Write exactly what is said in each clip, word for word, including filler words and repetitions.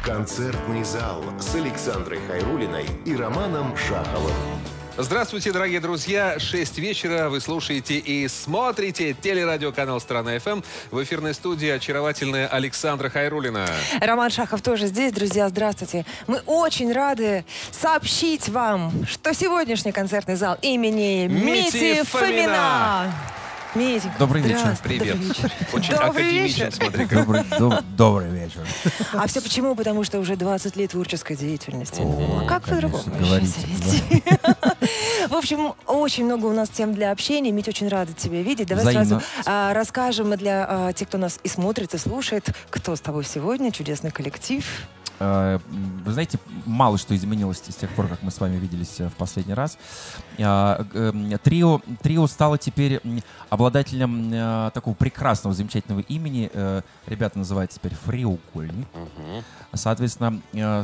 Концертный зал с Александрой Хайруллиной и Романом Шаховым. Здравствуйте, дорогие друзья. шесть вечера. Вы слушаете и смотрите телерадиоканал «Страна.ФМ». В эфирной студии очаровательная Александра Хайруллина. Роман Шахов тоже здесь, друзья. Здравствуйте. Мы очень рады сообщить вам, что сегодняшний концертный зал имени Мити Фомина. Митенька, добрый вечер. Привет. Добрый вечер. Очень добрый академичен, вечер. смотри. Добрый, доб, добрый вечер. А все почему? Потому что уже двадцать лет творческой деятельности. О, а как по-другому? говорите. В общем, очень много у нас тем для общения. Мить, очень рада тебя видеть. Давай Взаимно. сразу а, расскажем для а, тех, кто нас и смотрит, и слушает, кто с тобой сегодня, чудесный коллектив. Вы знаете, мало что изменилось с тех пор, как мы с вами виделись в последний раз. Трио, трио стало теперь обладателем такого прекрасного, замечательного имени. Ребята называются теперь Фриукольни. Угу. Соответственно,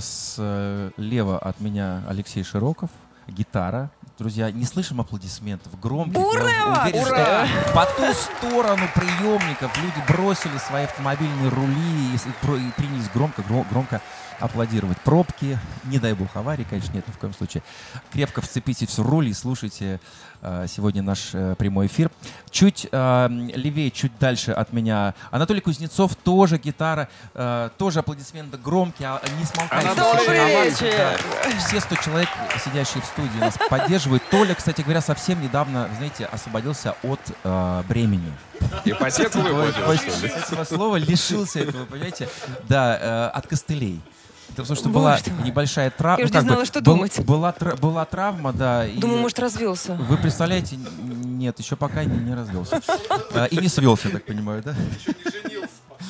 слева от меня Алексей Широков, гитара. Друзья, не слышим аплодисментов, громких. Ура! Уверен, Ура! По ту сторону приемников люди бросили свои автомобильные рули и принялись громко, громко аплодировать. Пробки, не дай бог аварии, конечно, нет ни в коем случае. Крепко вцепитесь в руль и слушайте э, сегодня наш э, прямой эфир. Чуть э, левее, чуть дальше от меня Анатолий Кузнецов, тоже гитара, э, тоже аплодисменты громкие, а не смолкайте. Добрый вечер! Да. Все сто человек, сидящие в студии, нас поддерживают. Толя, кстати говоря, совсем недавно, знаете, освободился от э, бремени. Ипотеку выплатил, что ли? Этого слова лишился этого, понимаете? Да, э, от костылей. Потому что Боже была мой. небольшая травма. Я уже не знала, что был, думать. Была, была травма, да. Думаю, и может, развелся. вы представляете, нет, еще пока не, не развелся. А, и не свелся, так понимаю, да? Еще не женился.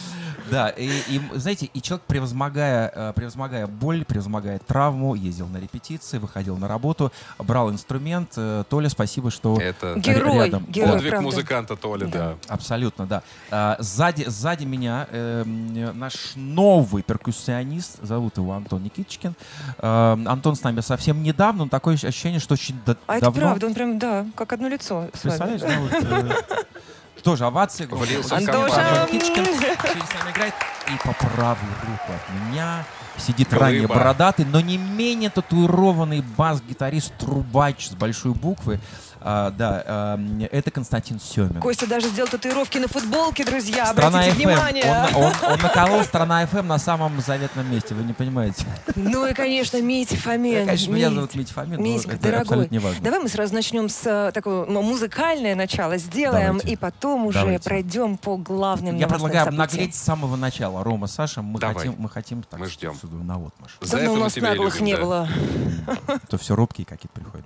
Да, и, и знаете, и человек, превозмогая, превозмогая боль, превозмогая травму, ездил на репетиции, выходил на работу, брал инструмент. Толя, спасибо, что Это герой, рядом. герой, подвиг правда. музыканта Толя, да. Да. Абсолютно, да. А, сзади, сзади меня э, наш новый перкуссионист, зовут его Антон Никитичкин. А, Антон с нами совсем недавно, но такое ощущение, что очень да А давно... это правда, он прям, да, как одно лицо с вами. Представляешь, да, вот, э, тоже овации. Влился в Антоша! компанию. Никитичкин сегодня с нами играет. И по правую руку от меня сидит Глыба. ранее бородатый, но не менее татуированный бас-гитарист Трубач с большой буквы. А, да, а, это Константин Семин. Костя даже сделал татуировки на футболке, друзья. Страна Обратите эф эм. внимание. Он, он, он наколол Страна эф эм на самом заветном месте, вы не понимаете. Ну и, конечно, Митя Фомин. Конечно, меня Мить. зовут Митя Фомин, но Митька, это дорогой, абсолютно не важно. давай мы сразу начнем с э, такого ну, музыкальное начало сделаем, Давайте. и потом уже Давайте. пройдем по главным Я новостным предлагаю событиям. обнаглеть с самого начала. Рома, Саша, мы Давай. хотим, мы хотим так, Мы ждем. на вот, Маша. За Давно это у мы нас тебя и наглых любим, не да. было. То все робкие какие-то приходят.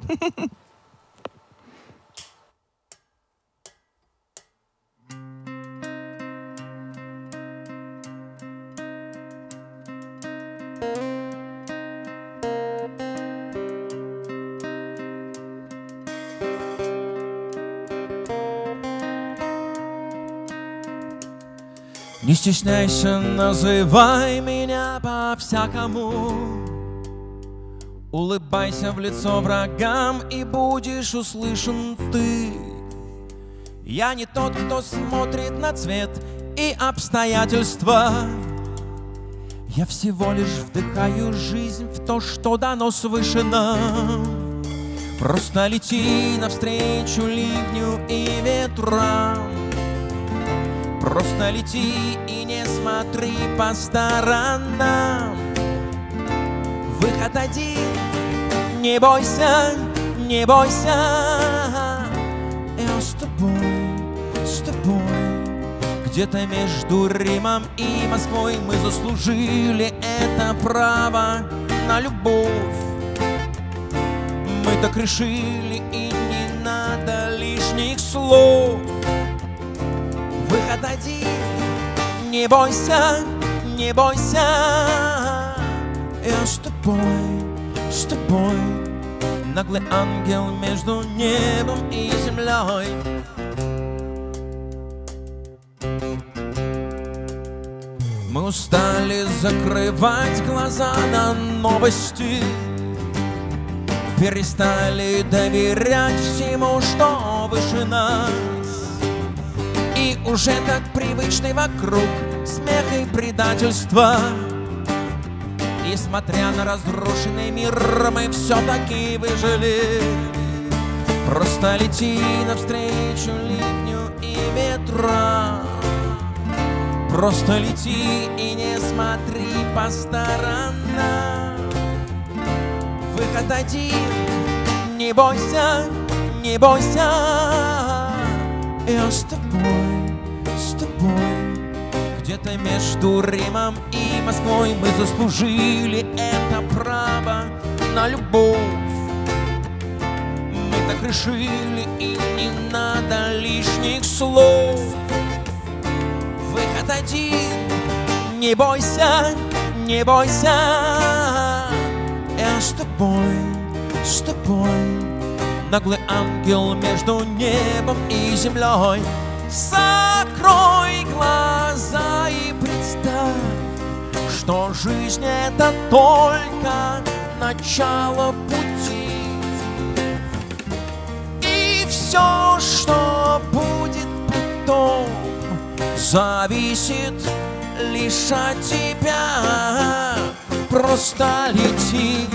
Не стесняйся, называй меня по-всякому. Улыбайся в лицо врагам, и будешь услышан ты. Я не тот, кто смотрит на цвет и обстоятельства. Я всего лишь вдыхаю жизнь в то, что дано свыше нам. Просто лети навстречу ливню и ветрам. Просто лети и не смотри по сторонам. Выход один, не бойся, не бойся. Я с тобой, с тобой. Где-то между Римом и Москвой мы заслужили это право на любовь. Мы так решили, и не надо лишних слов. Выход один, не бойся, не бойся. Я с тобой, с тобой. Наглый ангел между небом и землей. Мы устали закрывать глаза на новости, перестали доверять всему, что выше нас. И уже как привычный вокруг смех и предательство. Несмотря на разрушенный мир, мы все-таки выжили. Просто лети навстречу ливню и ветрам. Просто лети и не смотри по сторонам. Выход один, не бойся, не бойся. Я с тобой, с тобой. Где-то между Римом и Москвой мы заслужили это право на любовь. Мы так решили, и не надо лишних слов. Выход один, не бойся, не бойся. Я с тобой, с тобой. Наглый ангел между небом и землей. Закрой глаза и представь, что жизнь — это только начало пути. И все, что будет потом, зависит лишь от тебя. Просто лети.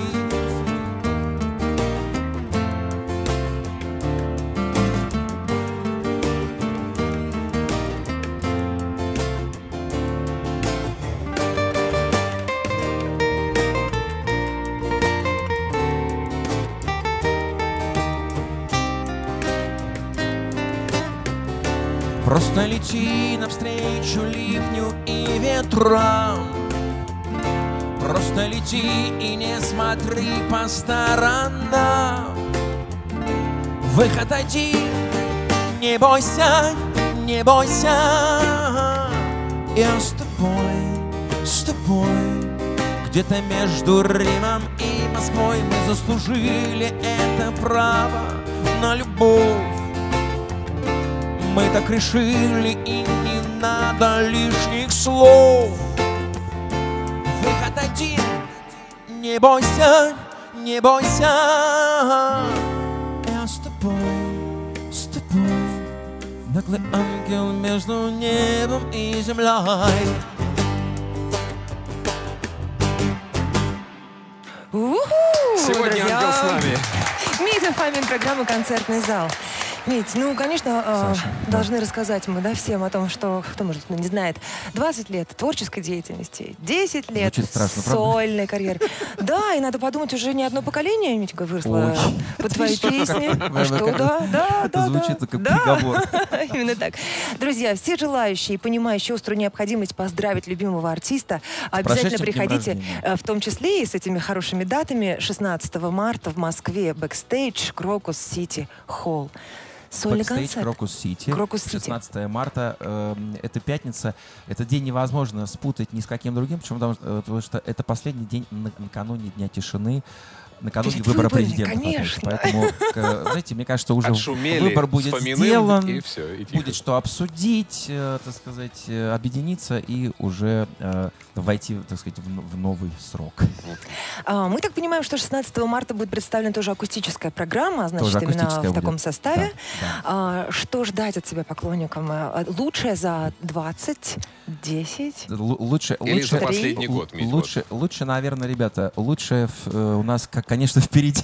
Просто лети навстречу ливню и ветрам. Просто лети и не смотри по сторонам. Выход один, не бойся, не бойся. Я с тобой, с тобой. Где-то между Римом и Москвой мы заслужили это право на любовь. Мы так решили, и не надо лишних слов. Выход один, не бойся, не бойся. Я с тобой, с тобой. Наглый ангел между небом и землей. У-ху, Сегодня друзья. ангел с нами. Митя Фомин, программа «Концертный зал». Мить, ну, конечно, э, Саша, должны да. рассказать мы, да, всем о том, что, кто, может, не знает, двадцать лет творческой деятельности, десять лет Звучит страшно, сольной карьеры. Да, и надо подумать, уже не одно поколение, Митька, выросло Ой. под твои песни. Вы- Что, вы- да, да, да. звучит да, как да. приговор. Именно так. Друзья, все желающие, понимающие острую необходимость поздравить любимого артиста, обязательно прошедшим днем приходите, рождения. э, в том числе и с этими хорошими датами. шестнадцатого марта в Москве бэкстейдж Крокус Сити Холл. Сольный Бэкстейдж концерт. Крокус Сити. Крокус Сити. шестнадцатого марта. Э, это пятница. Этот день невозможно спутать ни с каким другим, почему? Потому, что, э, потому что это последний день на- накануне Дня тишины, накануне Перед выбора выборами, президента. конечно. Поэтому, к- знаете, мне кажется, уже Отшумели выбор с будет Фоминым, сделан, и все, и тихо. будет что обсудить, э, так сказать, э, объединиться и уже э, войти, так сказать, в, в новый срок. А, мы так понимаем, что шестнадцатого марта будет представлена тоже акустическая программа, значит, Тоже именно акустическая в таком будет. составе. Да, да. А, что ждать от себя поклонникам? А, Лучшее за двадцать, десять? Л- лучше, Или лучше, за последний л- год, Мить, лучше, лучше, наверное, ребята, лучше в- э, у нас, как, конечно, впереди.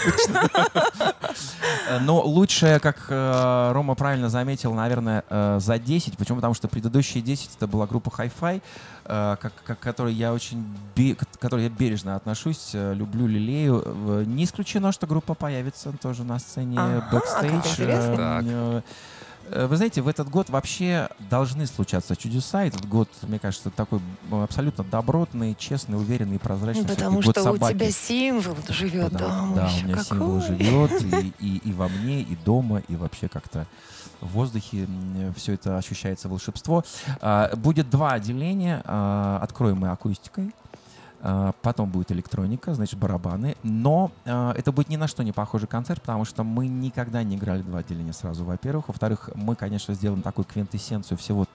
Но лучше, как э, Рома правильно заметил, наверное, э, за десять. Почему? Потому что предыдущие десять это была группа Hi-Fi, э, как, как, к которой я очень бе- к которой я бережно отношусь, э, люблю, лелею. Э, Не исключено, что группа появится тоже на сцене Ага, бэкстейдж. как интересно. Так. Э, э, Вы знаете, в этот год вообще должны случаться чудеса. Этот год, мне кажется, такой э, абсолютно добротный, честный, уверенный, прозрачный. Ну, потому всё-таки что год у собаки. тебя символ живет Да, дома. да, еще. у меня Какой? символ живет и, и, и во мне, и дома, и вообще как-то в воздухе все это ощущается волшебство. А, будет два отделения. А, откроем мы акустикой. А, потом будет электроника, значит, барабаны. Но а, это будет ни на что не похожий концерт, потому что мы никогда не играли два отделения сразу, во-первых. Во-вторых, мы, конечно, сделаем такую квинтэссенцию всего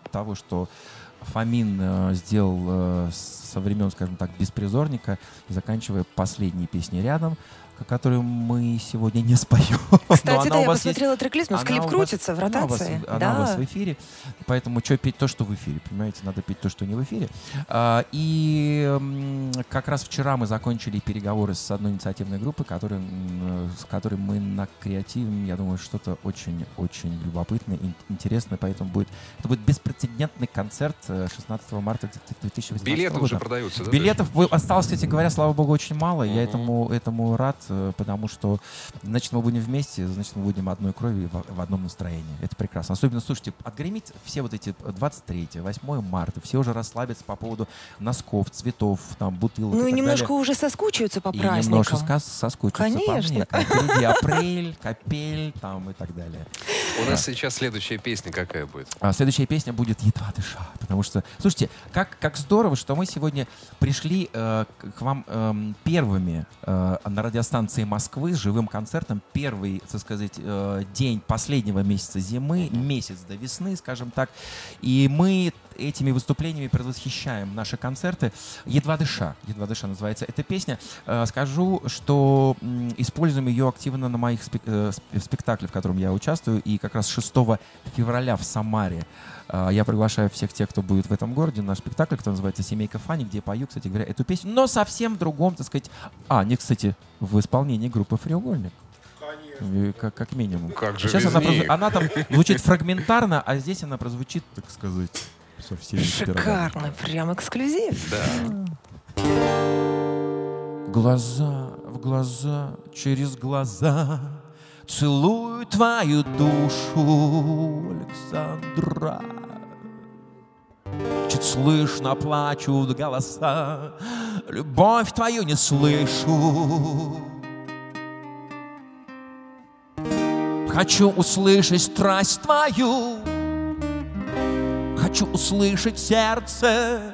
того, что Фомин э, сделал э, со времен, скажем так, «Беспризорника», и заканчивая последней песней рядом, которую мы сегодня не споем. Кстати, да, я посмотрела трек-лист, но клип крутится в ротации. Она, у вас, да. она у вас в эфире, поэтому что петь то, что в эфире, понимаете? Надо петь то, что не в эфире. А, и м, как раз вчера мы закончили переговоры с одной инициативной группой, который, с которой мы накреативим, я думаю, что-то очень-очень любопытное, интересное, поэтому будет, это будет беспрецедентный концерт шестнадцатого марта две тысячи восемнадцатого Билеты года. уже продаются, да? Билетов осталось, кстати говоря, слава богу, очень мало. Uh-huh. Я этому, этому рад, потому что, значит, мы будем вместе, значит, мы будем одной крови в, в одном настроении. Это прекрасно. Особенно, слушайте, отгремить все вот эти двадцать третье, восьмое марта, все уже расслабятся по поводу носков, цветов, там, бутылок. Ну и, и немножко далее. уже соскучаются по и праздникам. немножко сказ- соскучатся Конечно. по мне. Впереди апрель, капель там и так далее. У нас сейчас следующая песня какая будет? А следующая песня будет «Едва дыша», потому что, слушайте, как, как здорово, что мы сегодня пришли э, к вам э, первыми э, на радиостанции Москвы с живым концертом. Первый, так сказать, э, день последнего месяца зимы, месяц до весны, скажем так. И мы этими выступлениями предвосхищаем наши концерты. «Едва дыша». «Едва дыша» называется эта песня. Э, скажу, что м, используем ее активно на моих спек- э, спектаклях, в котором я участвую. И как раз шестого февраля в Самаре э, я приглашаю всех тех, кто будет в этом городе, на наш спектакль, который называется «Семейка Фани», где я пою, кстати говоря, эту песню, но совсем в другом, так сказать... А, не, кстати, в исполнении группы «Треугольник». Конечно. Как, как минимум. Как же Сейчас без она, них? проз... она там звучит фрагментарно, а здесь она прозвучит, так сказать, со всеми пирогами. Шикарно, прям эксклюзив. Да. Глаза в глаза, через глаза целую твою душу, Александра. Чуть слышно плачут голоса, любовь твою не слышу. Хочу услышать страсть твою, хочу услышать сердце.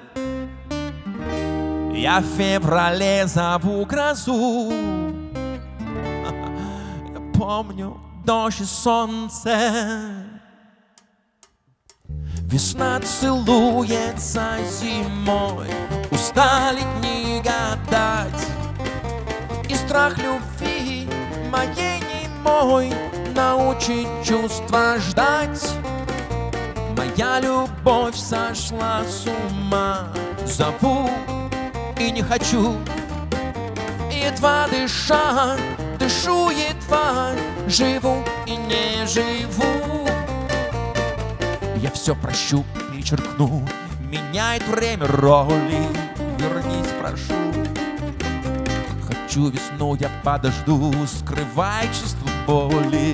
Я в феврале зову грозу. Я помню дождь и солнце. Весна целуется зимой, устали дни гадать. И страх любви моей немой научит чувства ждать. Моя любовь сошла с ума, зову и не хочу. Едва дыша, дышу едва, живу и не живу. Я все прощу, перечеркну, меняет время роли. Вернись, прошу. Хочу весну, я подожду, скрывай чувство боли.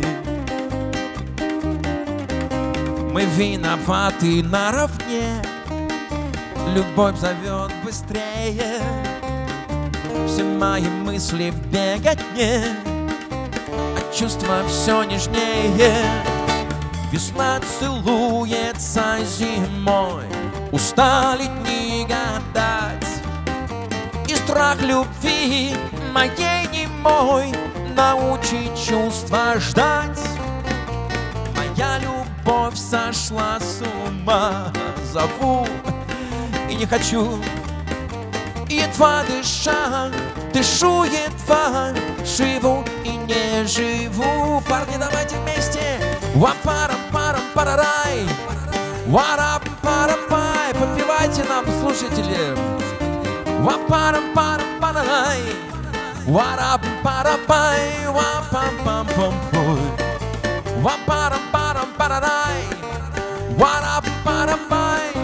Мы виноваты наравне, любовь зовет быстрее. Все мои мысли в беготне, а чувства все нежнее. Весна целуется зимой, устали дни гадать. И страх любви моей немой научит чувства ждать. Моя любовь сошла с ума, зову и не хочу. Едва дыша, дышу едва, живу и не живу. Парни, давайте вместе. Ва-парам-парам-парарай, ва-рам-парам-пай. Подпевайте нам, слушатели. Ва-парам-парам-парарай, ва-рам-парам-пай, ва-пам-пам-пам-пой. Ва-парам-парам-парарай, ва-рам-парам-пай.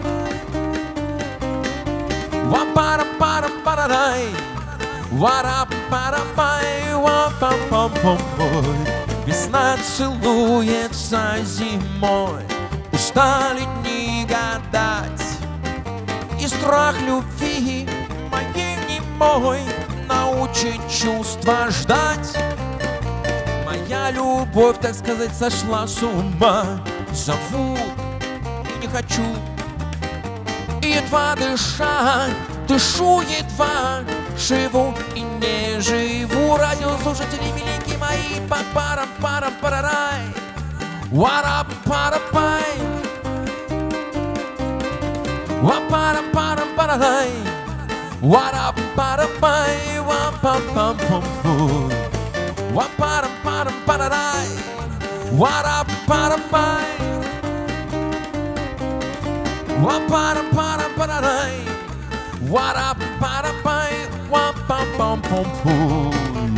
Ва-парам-парам-парарай, ва-рам-парам-пай, ва-пам-пам-пам-пой. Весна целуется зимой, устали дни гадать. И страх любви моей немой научит чувства ждать. Моя любовь, так сказать, сошла с ума, зову и не хочу. Едва дыша, дышу едва, живу и не живу. Радиослушатели, миленькие мои, па-парам-парам-парарай, ва-рам-парам-пай. Wa-pa-da-pa-da-pa-da-dai. Wa-da-pa-da-pai. Wa-pam-pam-pum-pum. Wa-pa-da-pa-da-pa-da-dai. Wa-da-pa-da-pai. Wa-pa-da-pa-da-pa-da-dai. Wa-da-pa-da-pai. Wa-pam-pam-pum-pum.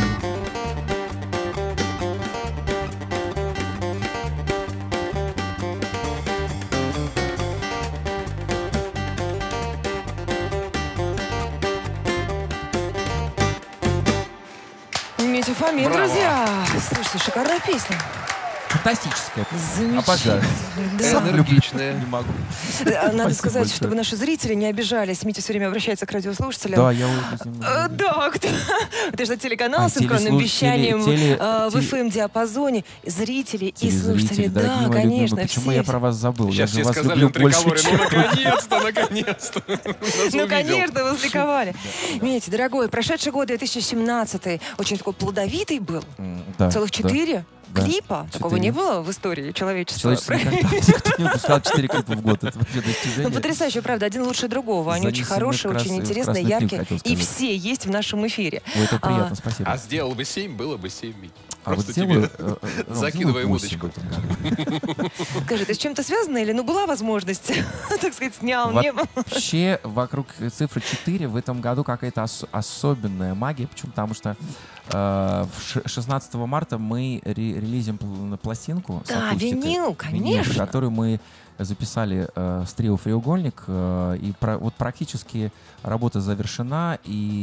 Митя Фомин, друзья. Слушайте, шикарная песня. Фантастическая. Замечательно. Обожаю. Да. Сам люблю. Энергичная. Не могу. Надо Спасибо сказать, большое. чтобы наши зрители не обижались. Митя все время обращается к радиослушателям. Да, я Э, Да, кто? Это же телеканал А, с синхронным телеслуш- вещанием теле- теле- э, в теле- эф эм-диапазоне. Зрители и Телезрители, слушатели, дорогие да, мои любимые, конечно, почему все. я про вас забыл? Сейчас я же все вас сказали люблю на больше, приговоре. чем... Ну, наконец-то, наконец-то. Нас Ну, увидел. конечно, возликовали. Митя, дорогой, прошедший год две тысячи семнадцатый очень такой плодовитый был. М, да, Целых да. четыре Да, клипа. Такого четыре. не было в истории человечества. Человечество никогда никто не выпускал четыре клипа в год. Это вообще достижение. Ну, потрясающе, правда. Один лучше другого. Они очень Занесены хорошие, в крас- очень в интересные, красный клип, яркие. хотел И сказать. все есть в нашем эфире. Ой, это приятно, А, спасибо. А сделал бы семь, было бы семь. Мить. А вот Просто сделаю, тебе э, э, э, закидываем сделаю восемь удочку. в этом году. Скажи, это с чем-то связано или, ну, была возможность, так сказать, снял, не было? Вообще, вокруг цифры четыре в этом году какая-то ос- особенная магия. Почему? Потому что э, в ш- шестнадцатого марта мы ре- релизим пл- пластинку. с Да, акустикой. винил, конечно. Которую мы записали э, с трио «Треугольник». Э, и про- вот практически работа завершена.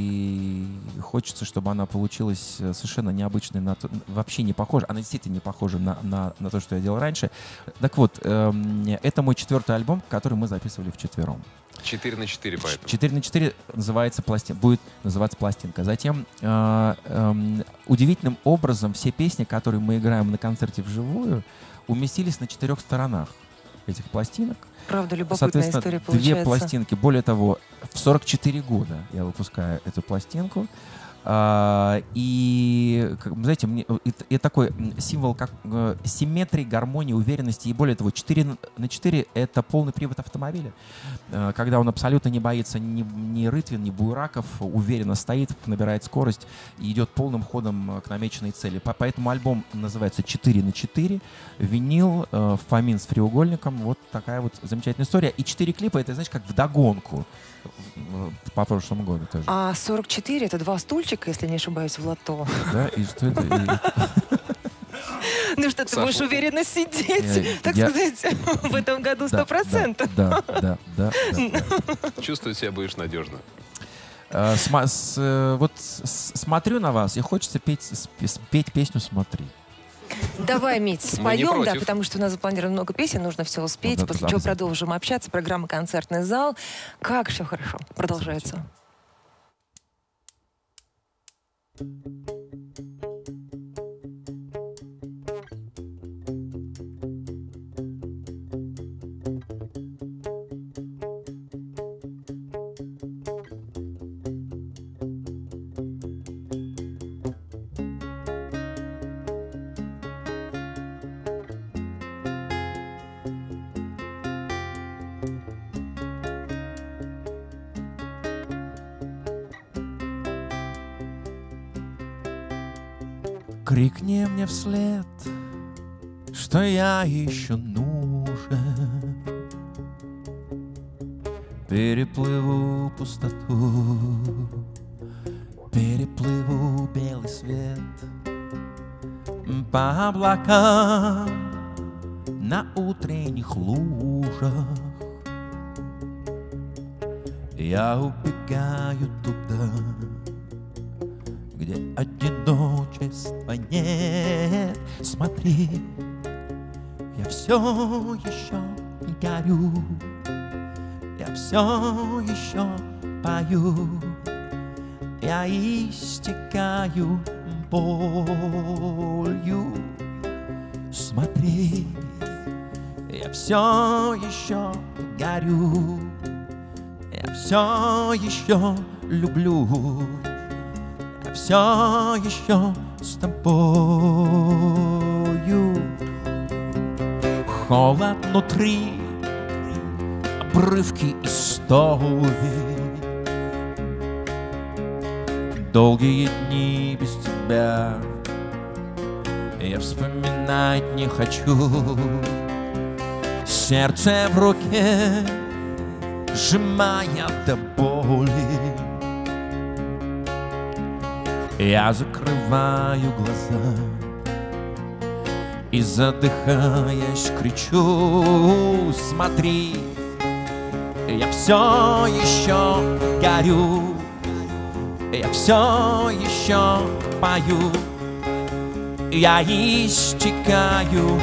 И хочется, чтобы она получилась э, совершенно необычной. На то- вообще не похожа. Она действительно не похожа на, на, на то, что я делал раньше. Так вот, эм, это мой четвертый альбом, который мы записывали вчетвером. четыре на четыре, поэтому. четыре на четыре называется пластин, будет называться пластинка. Затем э, эм, удивительным образом все песни, которые мы играем на концерте вживую, уместились на четырех сторонах этих пластинок. Правда, любопытная Соответственно, история две получается. пластинки. Более того, в сорок четыре года я выпускаю эту пластинку. А, и, как бы, знаете, мне, это, это такой символ как э, симметрии, гармонии, уверенности. И более того, четыре на четыре — это полный привод автомобиля. Э, когда он абсолютно не боится ни, ни рытвин, ни буераков, уверенно стоит, набирает скорость и идет полным ходом к намеченной цели. По- Поэтому альбом называется четыре на четыре. Винил, э, Фомин с треугольником. Вот такая вот замечательная история. И четыре клипа — это, знаешь, как вдогонку в- по прошлому году тоже. А сорок четыре — это два стульчика, если не ошибаюсь, в лото. Да, и что это? И- Ну что, ты Саша. будешь уверенно сидеть, Я- так я- сказать, в этом году Да, сто процентов. Да, да, да, да, да. Чувствовать себя будешь надежно. Э, сма- с- э, Вот с- смотрю на вас, и хочется петь, спе- спеть песню «Смотри». Давай, Мить, Мы не споем, да, против. потому что у нас запланировано много песен, нужно все успеть, Ну да, после да, чего обязательно. продолжим общаться. Программа «Концертный зал». Как все хорошо продолжается. Крикни мне вслед, что я еще нужен. Переплыву пустоту, переплыву белый свет по облакам на утренних лужах. Я убегаю туда, где одиночества нет. Смотри, я все еще горю, я все еще пою, я истекаю болью. Смотри, я все еще горю, я все еще люблю, я все еще с тобою. Холод внутри, обрывки истории, пустовый. Долгие дни без тебя я вспоминать не хочу. Сердце в руке сжимая до боли, я закрываю глаза и, задыхаясь, кричу: смотри, я все еще горю, я все еще пою, я истекаю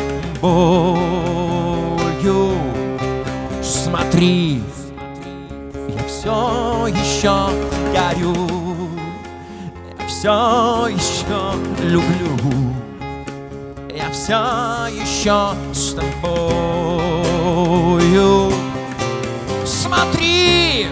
болью. Смотри, я все еще горю, я все еще люблю, я все еще с тобою. Смотри,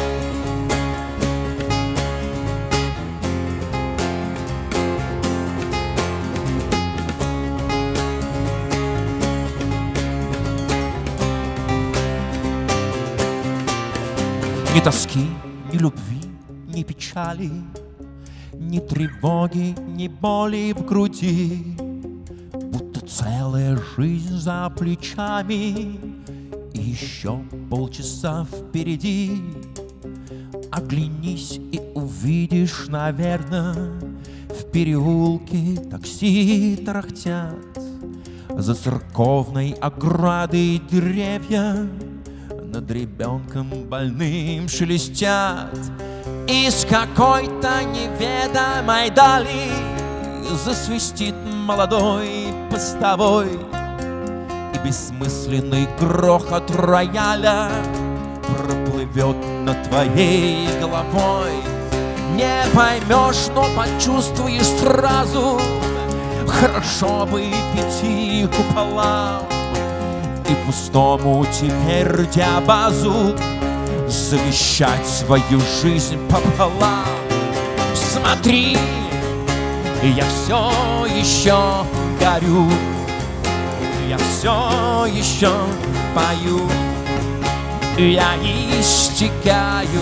ни тоски, ни любви, ни печали, ни тревоги, ни боли в груди, будто целая жизнь за плечами и еще полчаса впереди. Оглянись и увидишь, наверное, в переулке такси тарахтят, за церковной оградой деревья над ребенком больным шелестят. Из какой-то неведомой дали засвистит молодой постовой, и бессмысленный грохот рояля проплывет над твоей головой. Не поймешь, но почувствуешь сразу, хорошо бы пяти куполам и пустому теперь диабазу завещать свою жизнь пополам. Смотри, я все еще горю, я все еще пою, я истекаю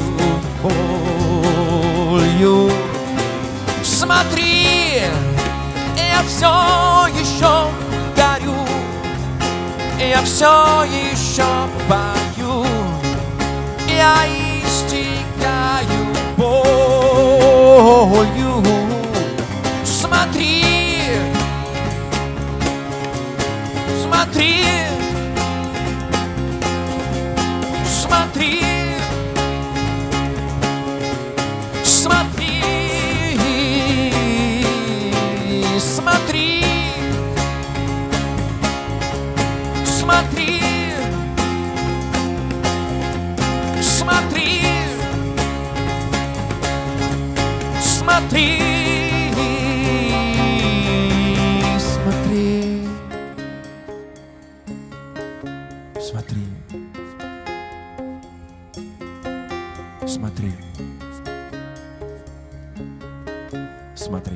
болью. Смотри, я все еще горю, я все еще пою, я истекаю болью. Смотри, смотри, смотри, смотри, смотри, смотри, смотри, смотри, смотри, смотри, смотри, смотри.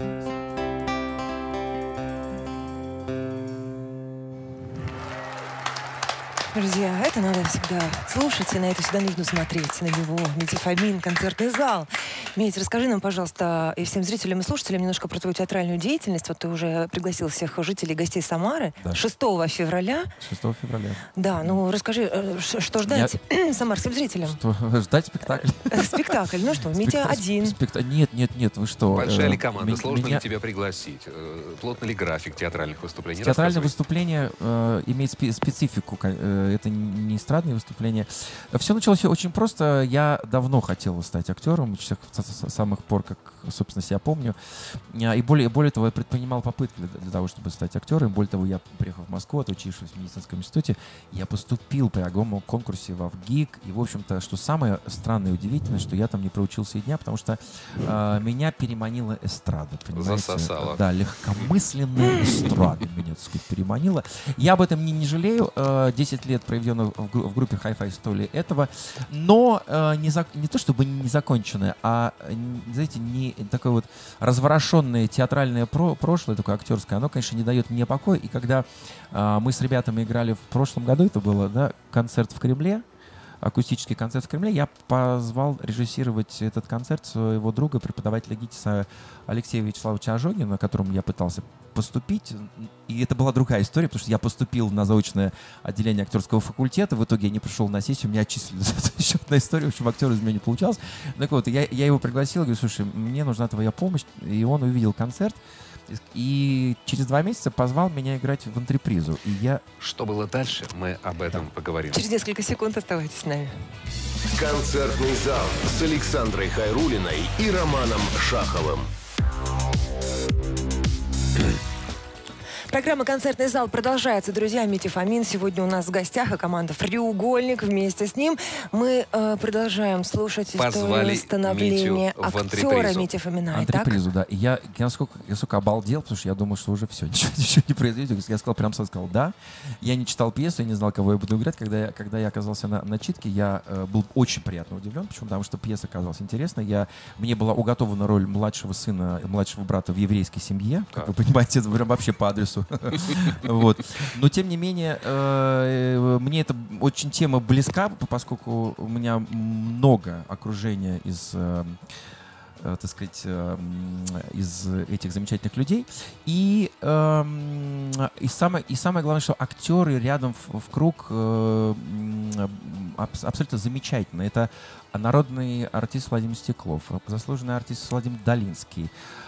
Друзья, это надо всегда слушать, и на это всегда нужно смотреть, на него. Митя Фомин, концертный зал. Митя, расскажи нам, пожалуйста, и всем зрителям и слушателям немножко про твою театральную деятельность. Вот ты уже пригласил всех жителей и гостей Самары. Да. шестого февраля. шестого февраля. Да, ну расскажи, что ждать Я... самарским зрителям? Что, ждать спектакль? Спектакль. Ну что, Митя один. Спектакль. Нет, нет, нет, вы что? Большая ли команда? Меня... Сложно ли тебя пригласить? Плотно ли график театральных выступлений? Театральное выступление э, имеет спе специфику. Это не эстрадные выступления. Все началось очень просто. Я давно хотел стать актером, с самых пор, как, собственно, себя помню. И более, более того, я предпринимал попытки для, для того, чтобы стать актером. Более того, я приехал в Москву, отучившись в медицинском институте. Я поступил по огромному конкурсе в ВГИК. И, в общем-то, что самое странное и удивительное, что я там не проучился и дня, потому что э, меня переманила эстрада. Понимаете? Засосала. Да, легкомысленная эстрада меня, так сказать, переманила. Я об этом не, не жалею. десять лет проведено в группе Hi-Fi стоили этого, но э, не, за, не то чтобы не законченное, а, знаете, не такое вот разворошенное театральное про, прошлое, такое актерское, оно, конечно, не дает мне покоя. И когда э, мы с ребятами играли в прошлом году, это было, да, концерт в Кремле, акустический концерт в Кремле, я позвал режиссировать этот концерт своего друга, преподавателя ГИТИСа Алексея Вячеславовича Ожогина, на котором я пытался поступить. И это была другая история, потому что я поступил на заочное отделение актерского факультета, в итоге я не пришел на сессию, меня отчислили. Это еще одна история, в общем, актер из меня не получалось. Так вот, я, я его пригласил, говорю, слушай, мне нужна твоя помощь. И он увидел концерт, и через два месяца позвал меня играть в антрепризу. И я... Что было дальше, мы об этом Да. поговорим. Через несколько секунд оставайтесь с нами. Концертный зал с Александрой Хайруллиной и Романом Шаховым. Программа «Концертный зал» продолжается. Друзья, Митя Фомин сегодня у нас в гостях, и команда «Треугольник» вместе с ним. Мы э, продолжаем слушать Позвали историю становления Митю в актера антрепризу. Мити Фомина. Итак, Антрепризу, да. И я, я, насколько, я насколько обалдел, потому что я думал, что уже все, ничего, ничего не произойдет. Я сказал, прям сразу сказал, да. Я не читал пьесу, я не знал, кого я буду играть. Когда я, когда я оказался на, на читке, я э, был очень приятно удивлен. Почему? Потому что пьеса оказалась интересной. Я, мне была уготована роль младшего сына, младшего брата в еврейской семье. Как вы понимаете, это прям вообще по адресу. Вот. Но, тем не менее, э, мне эта очень тема близка, поскольку у меня много окружения из, э, э, так сказать, э, из этих замечательных людей. И, э, и, самое, и самое главное, что актеры рядом в, в круг э, аб, абсолютно замечательно. Это народный артист Владимир Стеклов, заслуженный артист Владимир Долинский,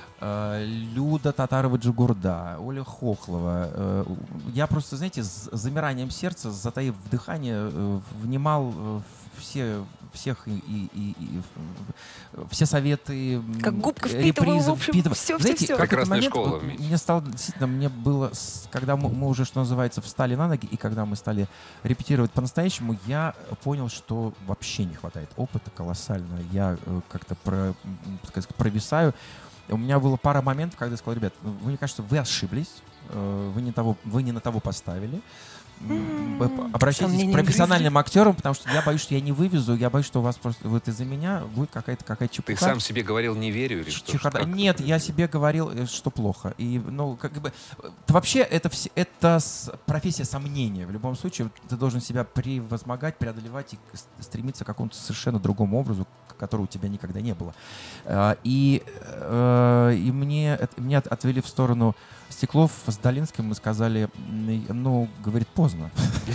Люда Татарова-Джигурда, Оля Хохлова. Я просто, знаете, с замиранием сердца, затаив дыхание, внимал все, всех и, и, и, и все советы, как губка впитывала, в общем, впитывал. все, Знаете, все, все. Прекрасная момент, школа, мне стало, действительно, мне было, когда мы, мы уже, что называется, встали на ноги, и когда мы стали репетировать по-настоящему, я понял, что вообще не хватает опыта колоссально. Я как-то про, так сказать, провисаю. У меня было пара моментов, когда я сказал, ребят, вы, мне кажется, вы ошиблись, вы не, того, вы не на того поставили. Mm-hmm. Обращайтесь к профессиональным актерам, потому что я боюсь, что я не вывезу, я боюсь, что у вас просто вот из-за меня будет какая-то какая чепуха. Ты сам себе говорил, не верю или что? Чехарда... Нет, я себе говорил, что плохо. И, ну, как бы, вообще это, все, это профессия сомнения. В любом случае ты должен себя превозмогать, преодолевать и стремиться к какому-то совершенно другому образу, которого у тебя никогда не было. И, и мне, меня отвели в сторону Стеклов с Долинским, мы сказали, ну, говорит, поздно.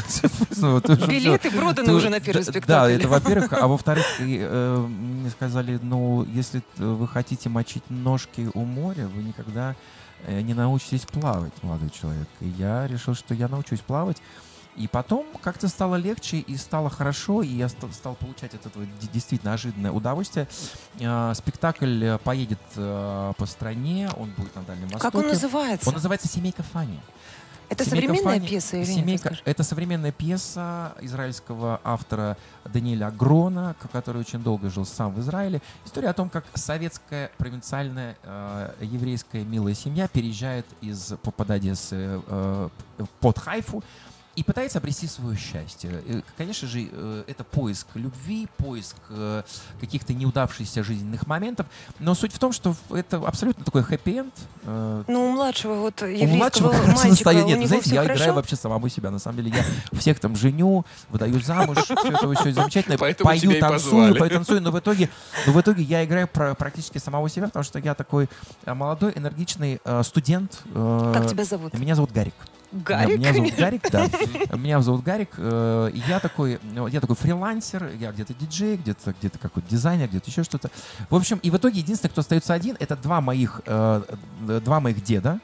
Билеты проданы уже на первый спектакль. Да, это во-первых. А во-вторых, мне сказали, ну, если вы хотите мочить ножки у моря, вы никогда не научитесь плавать, молодой человек. И я решил, что я научусь плавать. И потом как-то стало легче и стало хорошо, и я стал, стал получать от этого действительно ожиданное удовольствие. Э, спектакль поедет э, по стране, он будет на Дальнем Востоке. Как он называется? Он называется «Семейка Фанни». Это «Семейка современная Фанни», пьеса или семейка, нет? Это современная пьеса израильского автора Даниэля Агрона, который очень долго жил сам в Израиле. История о том, как советская провинциальная э, еврейская милая семья переезжает из под Одессы э, под Хайфу и пытается обрести свое счастье. Конечно же, это поиск любви, поиск каких-то неудавшихся жизненных моментов. Но суть в том, что это абсолютно такой хэппи-энд. Ну, у младшего вот еврейского у младшего, мальчика, нет, у него знаете, все я хорошо? играю вообще самому себя. На самом деле я всех там женю, выдаю замуж, все это все замечательно. Поэтому Пою, танцую, пою, танцую, но в итоге, но в итоге я играю про, практически самого себя, потому что я такой молодой, энергичный э, студент. Э, Как тебя зовут? Меня зовут Гарик. Гарик? Меня зовут Гарик, да. Меня зовут Гарик. э, И я такой, я такой фрилансер, я где-то диджей, где-то где-то какой-то дизайнер, где-то еще что-то. В общем, и в итоге единственное, кто остается один, это два моих, э, два моих деда,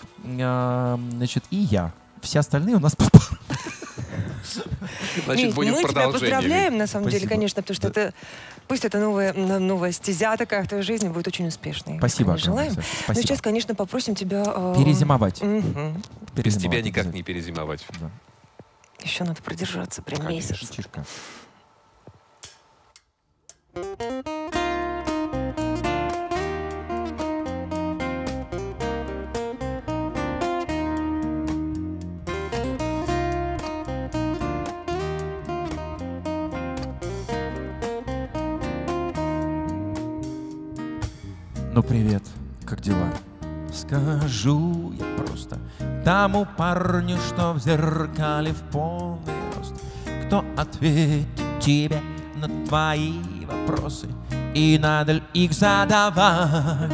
э, значит, и я. Все остальные у нас по пару. Значит, Мить, будет мы тебя продолжение. поздравляем, на самом Спасибо. деле, конечно, потому что Да. это, пусть это новая, новая стезя такая в твоей жизни будет очень успешной. Спасибо. Мы желаем. огромное, Саша, Но Спасибо. сейчас, конечно, попросим тебя... э, Перезимовать. мгм. Без Перезимовать тебя никак обязательно. не перезимовать. Да. Еще надо продержаться прям Конечно. месяц. Чишка. Ну привет, как дела? Скажу я просто тому парню, что в зеркале в полный рост. Кто ответит тебе на твои вопросы, и надо ли их задавать.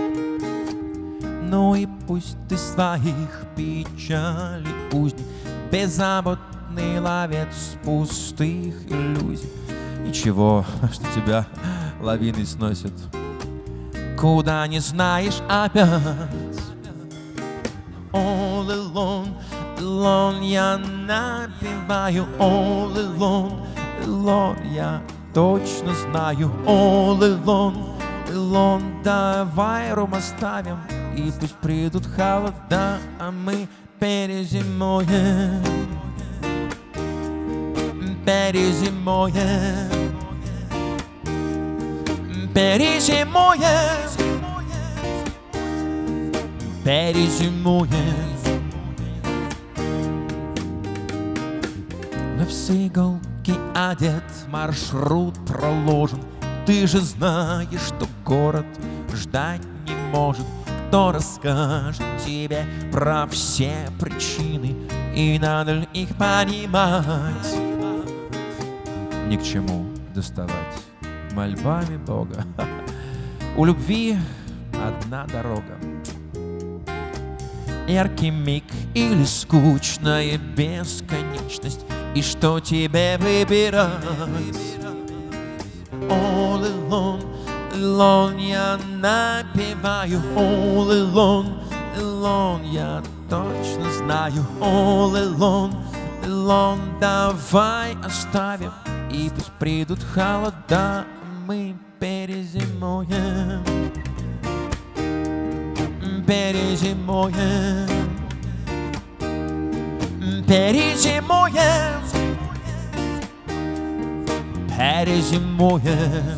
Ну и пусть ты своих печалей узник, беззаботный ловец пустых иллюзий. Ничего, что тебя лавиной сносит, куда не знаешь опять. All alone, alone я напеваю. All alone, alone я точно знаю. All alone, alone давай ром оставим, и пусть придут холода, а мы перезимуем. Перезимуем. Перезимуем. Перезимуем. На все иголки одет, маршрут проложен. Ты же знаешь, что город ждать не может. Кто расскажет тебе про все причины, и надо ли их понимать? Ни к чему доставать мольбами Бога. У любви одна дорога. Яркий миг или скучная бесконечность, и что тебе выбирать? All alone, alone я напеваю. All alone, alone я точно знаю. All alone, alone давай оставим, и пусть придут холода, мы перезимуем. Перезимуем. Перезимуем. Перезимуем.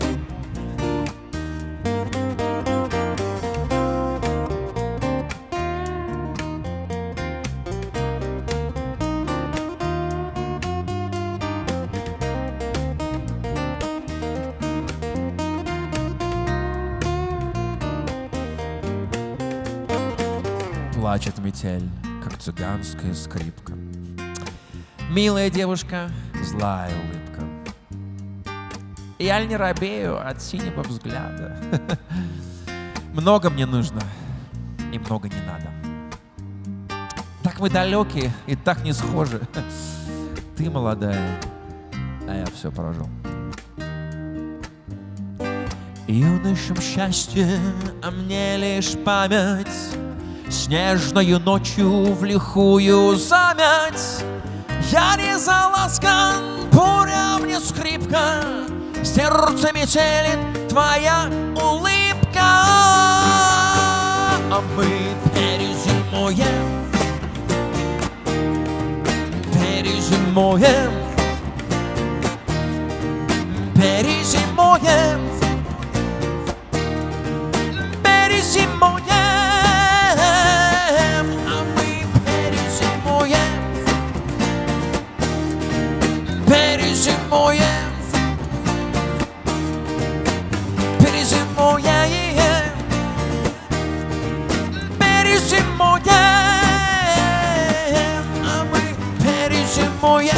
Плачет метель, как цыганская скрипка. Милая девушка, злая улыбка. Я не робею от синего взгляда. Много мне нужно, и много не надо. Так мы далекие и так не схожи. Ты молодая, а я все прожил. Юношам счастье, а мне лишь память. Снежною ночью в лихую замять. Я не заласкан, буря мне скрипка, сердце метелит твоя улыбка. А мы перезимуем. Перезимуем. Перезимуем. Перезимуем. Перезимуем. Перезимуем. Перезимуем. А мы перезимуем.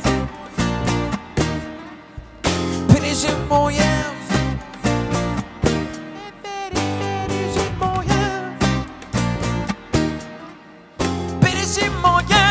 Перезимуем. Перезимуем. Перезимуем.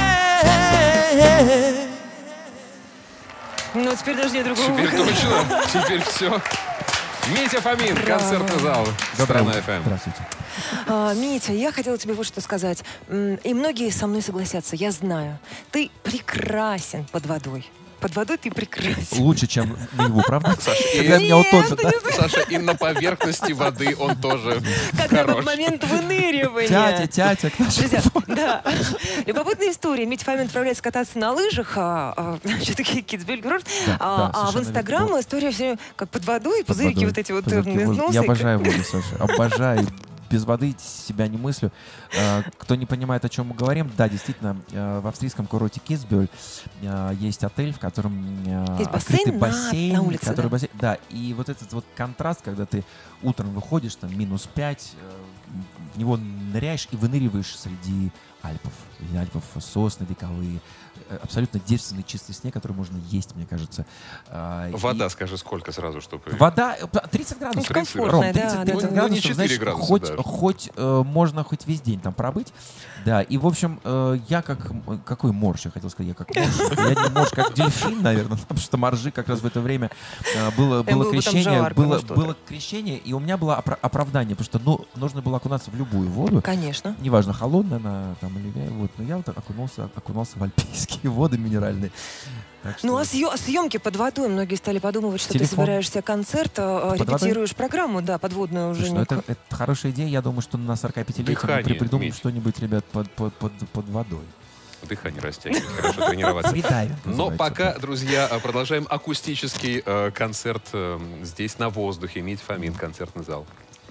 Ну, теперь даже нет другого Теперь выхода. точно. Теперь все. Митя Фомин, концертный зал. Страна эф эм. Здравствуйте. А, Митя, я хотела тебе вот что сказать. М, И многие со мной согласятся, я знаю. Ты прекрасен под водой. Под водой ты прекрасен. Лучше, чем наяву, правда? и- Когда меня Нет, утопят, ты да? не знаешь. Саша, и на поверхности воды он тоже Когда хорош. вот момент выныривания. Тятя, тятя, к нашему. Друзья, да. Любопытная история. Митя Фомин отправляется кататься на лыжах, а, а, значит, такие Китсбюльгрорт, Да, а, да, а в совершенно Инстаграм верно. история все время как под водой, Под пузырики водой. вот эти вот Пузырьки э, воды. носы. Я обожаю воду, Саша. Обожаю. Без воды себя не мыслю. Э, Кто не понимает, о чем мы говорим, да, действительно, э, в австрийском курорте Китсбюль э, есть отель, в котором э, Есть открытый бассейн на- бассейн. на улице, который да. бассейн- да, и вот этот вот контраст, когда ты утром выходишь, там, минус пять, э, в него ныряешь и выныриваешь среди Альпов. Среди Альпов сосны вековые, абсолютно девственный чистый снег, который можно есть, мне кажется. Вода, и... скажи, сколько сразу, чтобы... Вода тридцать градусов. Ну, комфортная, да. тридцать да, градусов, ну, не четыре значит, градуса хоть, даже. хоть э, можно хоть весь день там пробыть. Да, и, в общем, э, я как... Какой морж, я хотел сказать, я как морж. Я не морж, как дельфин, наверное, потому что моржи как раз в это время э, было, было крещение. Было, было крещение, и у меня было опра- оправдание, потому что ну, нужно было окунаться в любую воду. Конечно. Неважно, холодная она там или вот, но я вот окунулся, окунулся в альпийские воды минеральные. Что... Ну а съё- съемки под водой, многие стали подумывать, что Телефон. ты собираешься концерт, под репетируешь водой? Программу, да, подводную уже. Слушай, ну это, это хорошая идея, я думаю, что на сорокапятилетие мы придумаем что-нибудь, ребят, под, под, под, под водой. Дыхание растягивать, хорошо тренироваться. Но пока, друзья, продолжаем акустический э, концерт э, здесь на воздухе. Митя Фомин, концертный зал.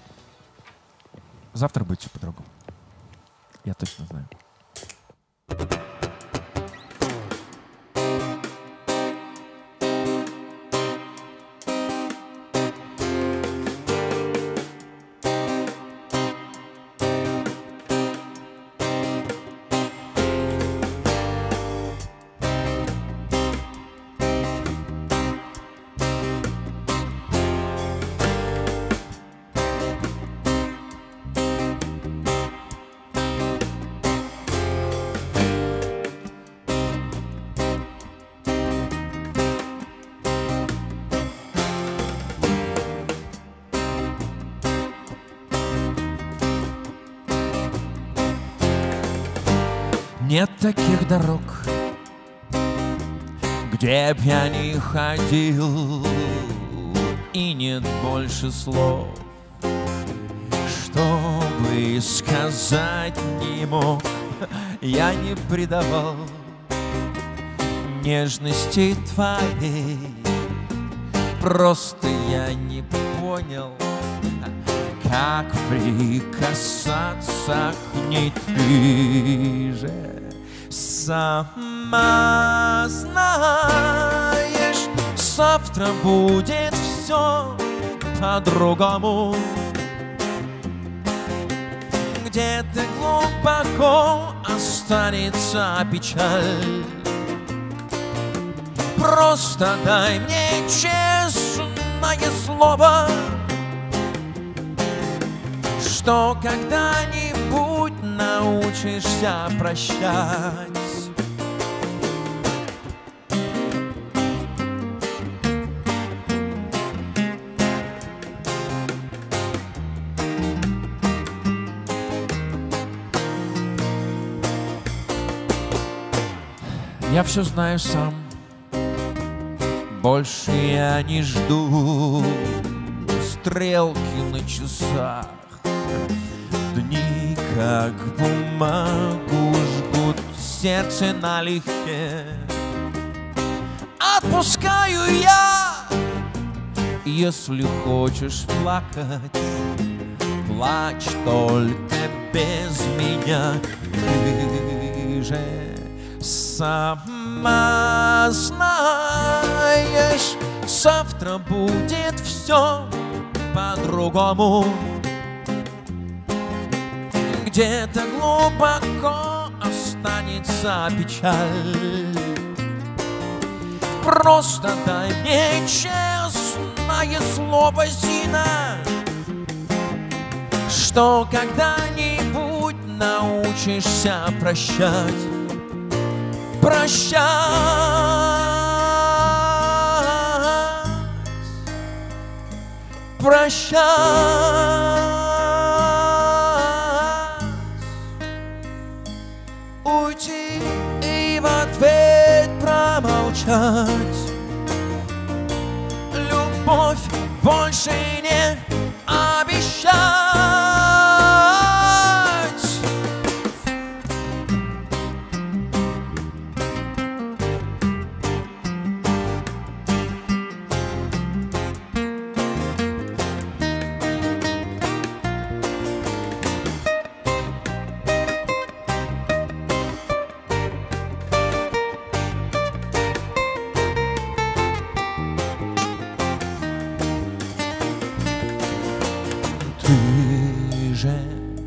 Завтра будет все по-другому. Я точно знаю. Нет таких дорог, где б я не ходил, и нет больше слов, чтобы сказать не мог. Я не предавал нежности твоей, просто я не понял, как прикасаться к ней. Ты же сама знаешь, завтра будет все по-другому. Где-то глубоко останется печаль. Просто дай мне честное слово, что когда-нибудь научишься прощать. Я все знаю сам, больше я не жду стрелки на часах. Дни, как бумагу, жгут сердце налегке. Отпускаю я, если хочешь плакать, плачь только без меня. Ты же сама знаешь, завтра будет все по-другому. Где-то глубоко останется печаль. Просто дай мне честное слово, Зина, что когда-нибудь научишься прощать. Прощать, прощать, уйти и в ответ промолчать. Любовь больше не обещать. Ты же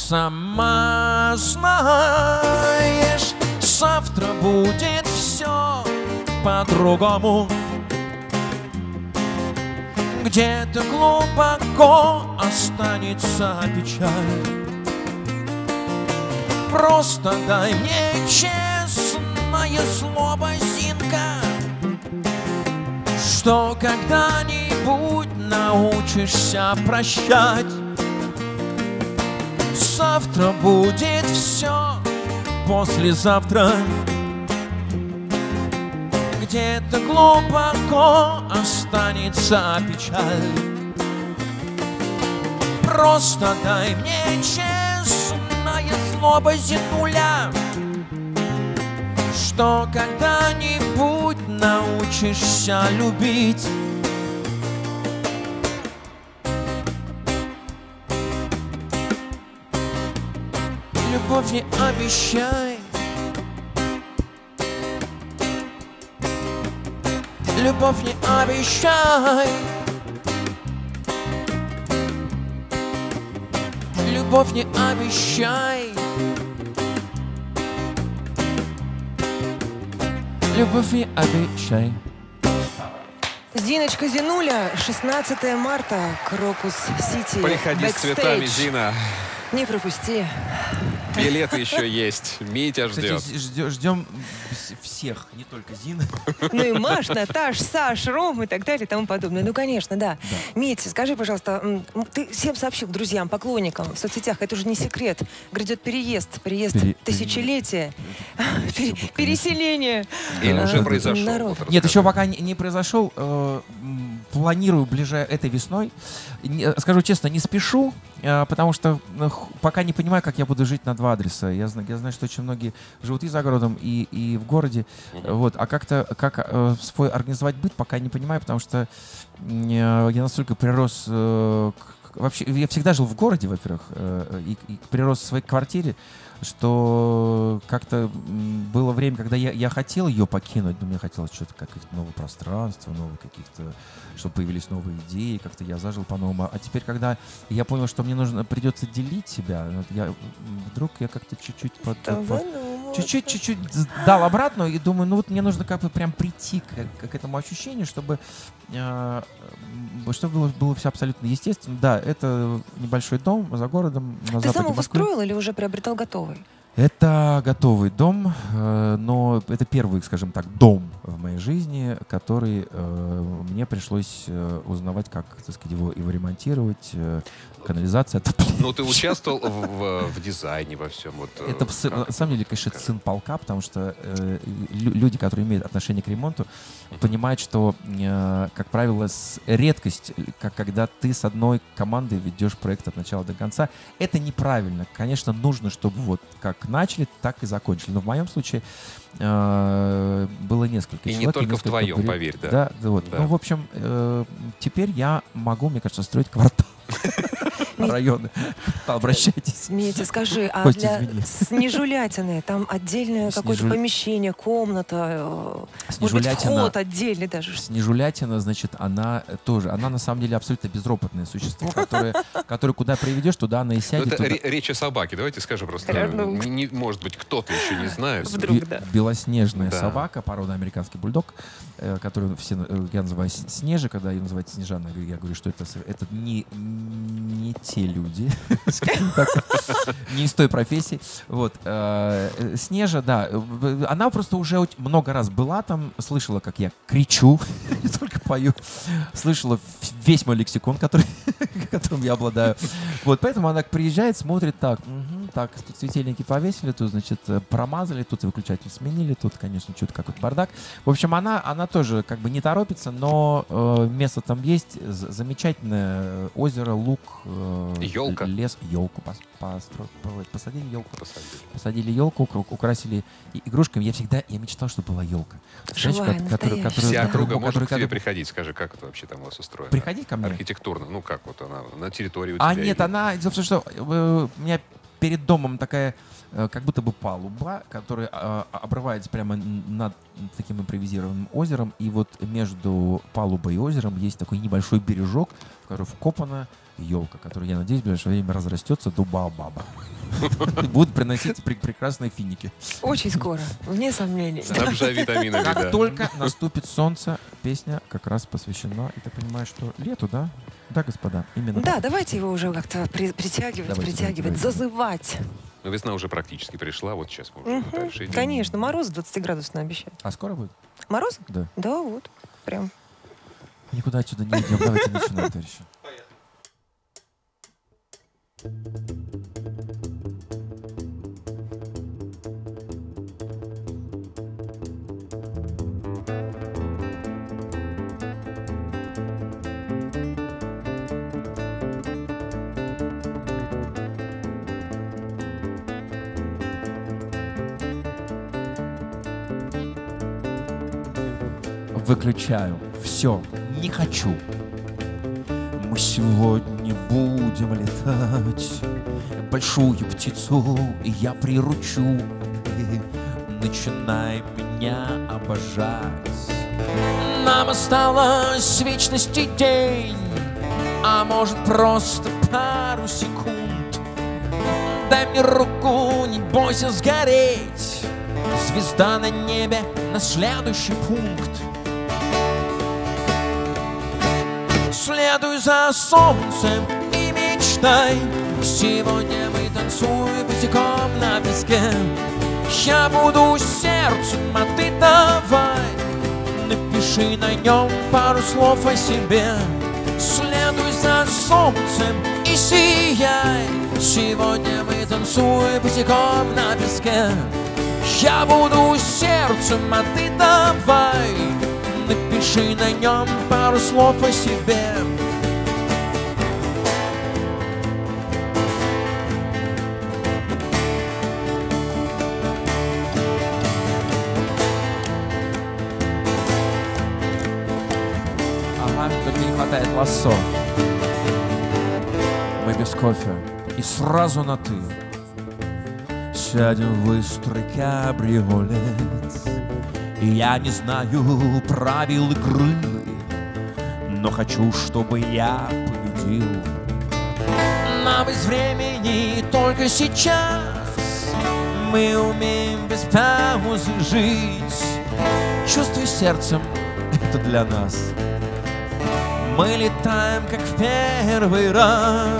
Сама знаешь, завтра будет все по-другому. Где-то глубоко останется печаль. Просто дай мне честное слово, Зинка, что когда-нибудь научишься прощать. Завтра будет все, послезавтра где-то глубоко останется печаль. Просто дай мне честное слово, Зинуля, что когда-нибудь научишься любить. Любовь не обещай, любовь не обещай, любовь не обещай, любовь не обещай. Зиночка, Зинуля, шестнадцатое марта, Крокус-Сити. Приходи с цветами, Зина. Не пропусти. Билеты еще есть. Митя ждет. Кстати, ждем всех, не только Зины. Ну и Маш, Наташ, Саш, Ром и так далее и тому подобное. Ну, конечно, да. да. Митя, скажи, пожалуйста, ты всем сообщил, друзьям, поклонникам в соцсетях, это уже не секрет, грядет переезд, переезд Пере... тысячелетия, Пере... переселение. Или уже произошел? Вот Нет, еще пока не, не произошел. Э, планирую ближе этой весной. Не, скажу честно, не спешу, э, потому что э, пока не понимаю, как я буду жить на два адреса. Я знаю, я знаю, что очень многие живут и за городом, и, и в городе. Mm-hmm. Вот. А как-то как э, свой организовать быт, пока не понимаю, потому что э, я настолько прирос э, к, вообще, я всегда жил в городе, во-первых, э, и, и прирос в своей квартире, что как-то было время, когда я, я хотел ее покинуть, но мне хотелось что-то, каких-то новых пространств, новых каких-то, чтобы появились новые идеи, как-то я зажил по-новому. А теперь, когда я понял, что мне нужно, придется делить себя, я, вдруг я как-то чуть-чуть под, под, чуть-чуть, чуть-чуть дал обратно и думаю, ну вот мне нужно как бы прям прийти к, к этому ощущению, чтобы, э, чтобы было, было все абсолютно естественно. Да, это небольшой дом за городом на Ты западе сам его Москвы. строил или уже приобретал готовый? Это готовый дом, э, но это первый, скажем так, дом в моей жизни, который э, мне пришлось э, узнавать, как, так сказать, его, его ремонтировать, э, канализация. Ну, ты участвовал в, в, в дизайне, во всем. Вот, это, как? На самом деле, конечно, это сын полка, потому что э, люди, которые имеют отношение к ремонту, uh-huh. понимают, что, э, как правило, с редкость, как когда ты с одной командой ведешь проект от начала до конца, это неправильно. Конечно, нужно, чтобы вот как начали, так и закончили. Но в моем случае э, было несколько и человек. И не только несколько в твоем, бред... поверь, да. Да, да, вот. Да. Ну, в общем, э, теперь я могу, мне кажется, строить квартал. Районы. Обращайтесь. Митя, скажи, а для Снежулятины там отдельное какое-то помещение, комната, может быть, вход отдельный даже? Снежулятина, значит, она тоже, она на самом деле абсолютно безропотное существо, которое, которое куда приведешь, туда она и сядет. Это речь о собаке, давайте скажем просто. Не, может быть, кто-то еще не знает. Вдруг, да. Белоснежная да. собака, порода американский бульдог, которую все, я называю Снежи, когда ее называют Снежана, я говорю, что это, это не, не те люди, не из той профессии. Вот. Снежа, да, она просто уже много раз была там, слышала, как я кричу, не только пою, слышала весь мой лексикон, который, которым я обладаю. Вот, поэтому она приезжает, смотрит так, угу, так, тут светильники повесили, тут, значит, промазали, тут выключатель сменили, тут, конечно, что-то какой-то бардак. В общем, она, она тоже как бы не торопится, но э, место там есть, замечательное озеро, луг, э, елка. Лес, елку пос, постро, посадили елку, посадили. посадили елку, украсили игрушками. Я всегда, я мечтал, чтобы была елка. Живая, настоящая. Вся округа может к тебе приходить, скажи, как это вообще там у вас устроено? Приходить ко мне? Архитектурно, ну как вот она на территории у а тебя? А нет, идет? она, дело в том, что э, у меня перед домом такая, как будто бы палуба, которая обрывается прямо над таким импровизированным озером. И вот между палубой и озером есть такой небольшой бережок, в который вкопана елка, которая, я надеюсь, в ближайшее время разрастется до баобаба. И будут приносить прекрасные финики. Очень скоро, вне сомнений. Снабжа витаминами, да. Как только наступит солнце, песня как раз посвящена, и ты понимаешь, что лету, да? Да, господа, именно Да, так. давайте его уже как-то при- притягивать, Давайте, притягивать, давайте. зазывать. Но весна уже практически пришла, вот сейчас мы уже Мгм, дальше идем. Конечно, мороз двадцать градусов обещают. А скоро будет? Мороз? Да. Да, вот, прям. Никуда отсюда не идем. Давайте начинаем, товарищи. Выключаю. Все. Не хочу. Мы сегодня будем летать. Большую птицу я приручу. А ты начинай меня обожать. Нам осталось вечности день, а может просто пару секунд. Дай мне руку, не бойся сгореть. Звезда на небе на следующий пункт. Следуй за солнцем и мечтай. Сегодня мы танцуем босиком на песке. Я буду сердцем, а ты давай напиши на нем пару слов о себе. Следуй за солнцем и сияй. Сегодня мы танцуем босиком на песке. Я буду сердцем, а ты давай напиши на нем пару слов о себе. Ага, только не хватает лассо. Мы без кофе и сразу на «ты». Сядем в быстрый кабриолет. И я не знаю правил игры, но хочу, чтобы я победил. Нам из времени только сейчас. Мы умеем без паузы жить. Чувствуй сердцем, это для нас. Мы летаем, как в первый раз.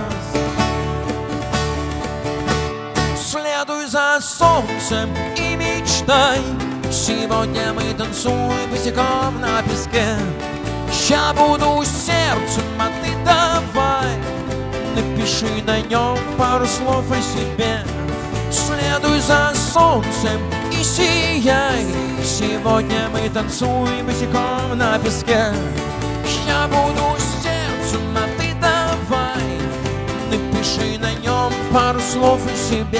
Следуй за солнцем и мечтай. Сегодня мы танцуем босиком на песке. Я буду сердцем, а ты давай напиши на нем пару слов о себе. Следуй за солнцем и сияй. Сегодня мы танцуем босиком на песке. Я буду сердцем, а ты давай напиши на нем пару слов о себе.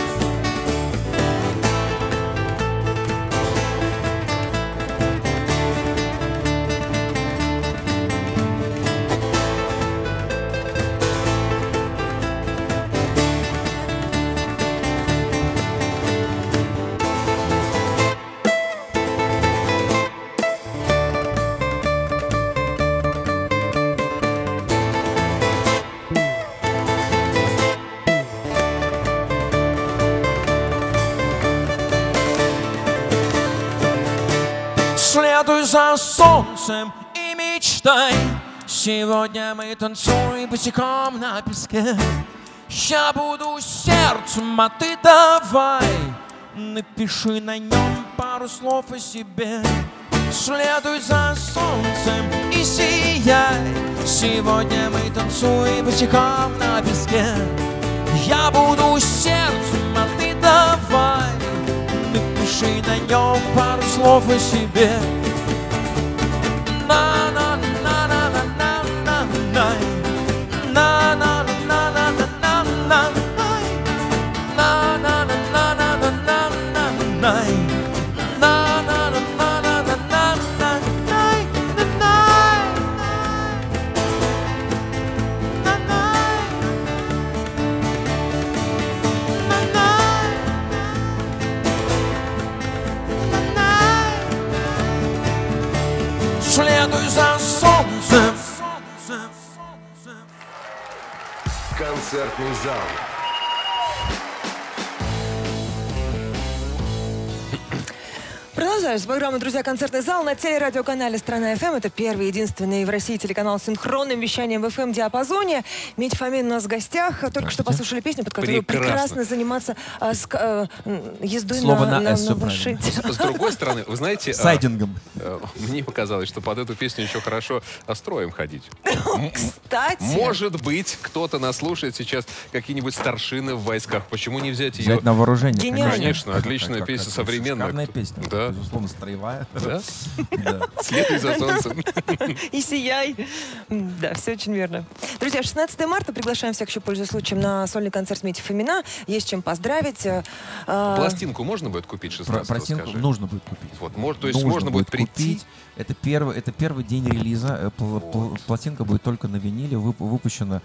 Следуй за солнцем и мечтай. Сегодня мы танцуем босиком на песке. Я буду сердцем, а ты давай напиши на нем пару слов о себе. Следуй за солнцем и сияй. Сегодня мы танцуем босиком на песке. Я буду сердцем, а ты давай напиши на нем пару слов о себе. На на на на на на на на на на на на на на на на на на на на Концертный зал. Продолжаем с программой «Друзья. Концертный зал» на телерадиоканале «Страна эф эм». Это первый, единственный в России телеканал с синхронным вещанием в эф эм-диапазоне. Митя Фомин у нас в гостях. Только что послушали песню, под которую прекрасно, прекрасно заниматься а, с, а, ездой Слово на, на, на, на лошади. С, с другой стороны, вы знаете... Сайдингом. А, а, мне показалось, что под эту песню еще хорошо строем ходить. Кстати. Может быть, кто-то нас слушает сейчас, какие-нибудь старшины в войсках. Почему не взять ее? Взять на вооружение. Гениально. Конечно, Как- отличная как- песня, как- современная. Шикарная песня. Да. Безусловно, строевая. Да? Да. Следуй за солнцем. И сияй. Да, все очень верно. Друзья, шестнадцатое марта приглашаем всех, еще пользуясь случаем, на сольный концерт Мити Фомина. Есть чем поздравить. А, Пластинку можно будет купить Про- шестнадцатого, Пластинку скажи? нужно будет купить. Вот, может, то есть Нужно можно будет прийти. купить. Это первый, это первый день релиза. Э, пл- пл- Пластинка будет только на виниле, вып- выпущена,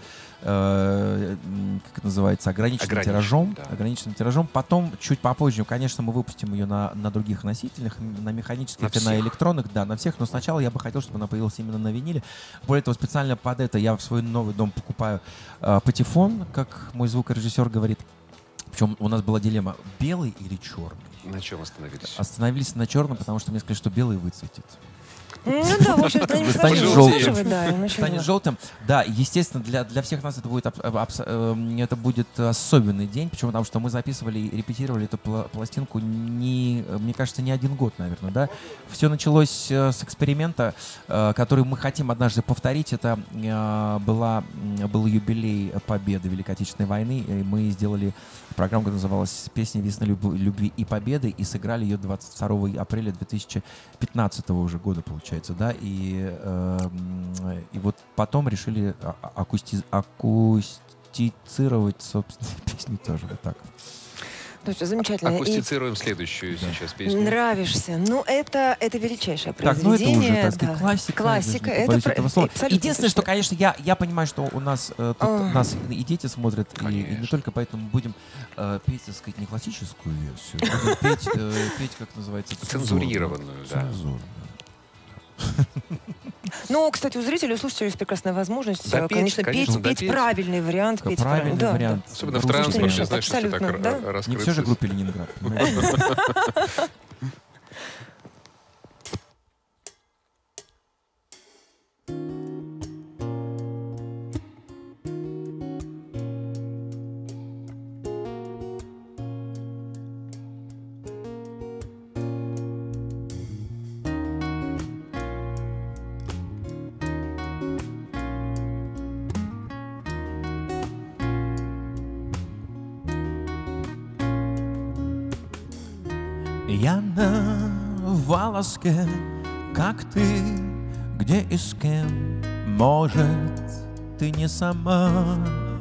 э, м, как это называется, ограниченным Ограниченным, тиражом. да. Ограниченным тиражом. Потом, чуть попозже, конечно, мы выпустим ее на, на других носителях, м, на механических На и на всех. электронных, да, на всех. Но сначала я бы хотел, чтобы она появилась именно на виниле. Более того, специально под это я в свой новый дом покупаю э, патефон, как мой звукорежиссер говорит. Причем у нас была дилемма: белый или черный. На чем остановились? Остановились на черном, потому что мне сказали, что белый выцветит. Ну да, в общем, это не Станет сложно желтым. выслушивать, да, он очень Станет мило. желтым. Да, естественно, для, для всех нас это будет, аб- аб- абс- э, это будет особенный день. Почему? Потому что мы записывали и репетировали эту пла- пластинку, не, мне кажется, не один год, наверное. Да? Все началось э, с эксперимента, э, который мы хотим однажды повторить. Это э, была, м, был юбилей Победы Великой Отечественной войны. И мы сделали программу, которая называлась «Песня весны, люб- любви и победы», и сыграли ее двадцать второго апреля две тысячи пятнадцатого уже года, получается. Да, и, э, м, и вот потом решили а- а- акусти- акустицировать, собственно, песню тоже вот так. Ну что, замечательно. И Акустицируем следующую сейчас песню. нравишься. Ну, это, это величайшее Так, ну это произведение. уже, так сказать, да. классика. Классика. я даже не Это побоюсь про- этого слова. абсолютно Единственное, что, точно. конечно, я, я понимаю, что у нас э, тут А. нас и дети смотрят, и, и не Конечно. только поэтому будем э, петь, так сказать, не классическую версию, будем петь, э, петь, как называется, Цензурированную, да. Цензурную. Ну, кстати, у зрителей, у слушателей есть прекрасная возможность, Допеть, конечно, конечно, петь, петь допеть. правильный вариант. Петь Правильный да, вариант. Особенно в Русский транспорте, вариант. знаешь, если так Абсолютно, да. ра- Не раскрыться. все же группе Ленинград. понимаете? Я на волоске, как ты, где и с кем, может, ты не сама.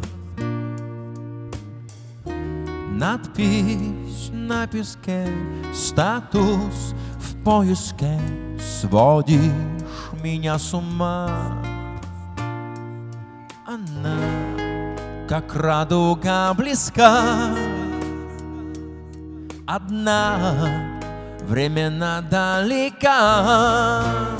Надпись на песке, статус в поиске, сводишь меня с ума. Она, как радуга, близка, одна, временно далека.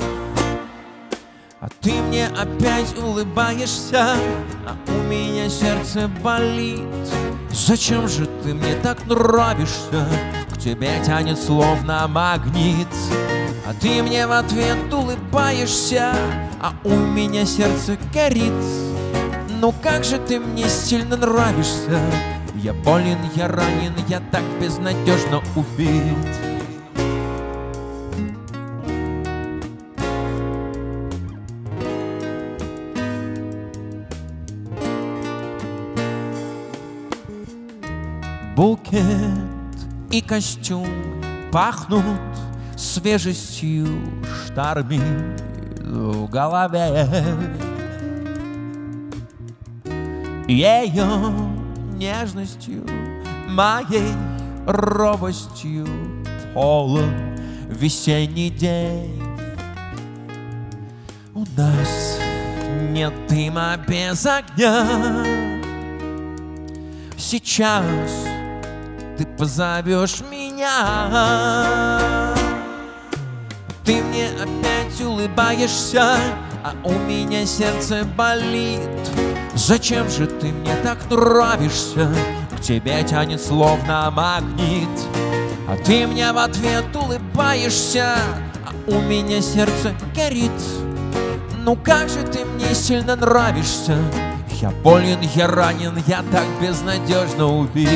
А ты мне опять улыбаешься, а у меня сердце болит. Зачем же ты мне так нравишься? К тебе тянет словно магнит. А ты мне в ответ улыбаешься, а у меня сердце горит. Ну как же ты мне сильно нравишься? Я болен, я ранен, я так безнадежно убит. Букет и костюм пахнут свежестью, штормит в голове. Ее нежностью, моей робостью полон весенний день. У нас нет дыма без огня. Сейчас ты позовешь меня. Ты мне опять улыбаешься, а у меня сердце болит. Зачем же ты мне так нравишься? К тебе тянет словно магнит, а ты мне в ответ улыбаешься, а у меня сердце горит. Ну как же ты мне сильно нравишься? Я болен, я ранен, я так безнадежно убит.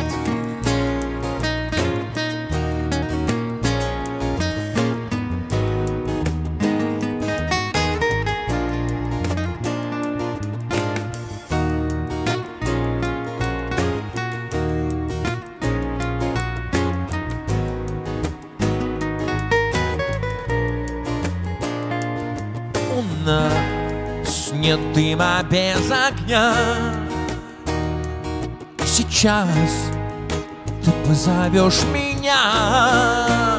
У нас нет дыма без огня. Сейчас ты позовешь меня.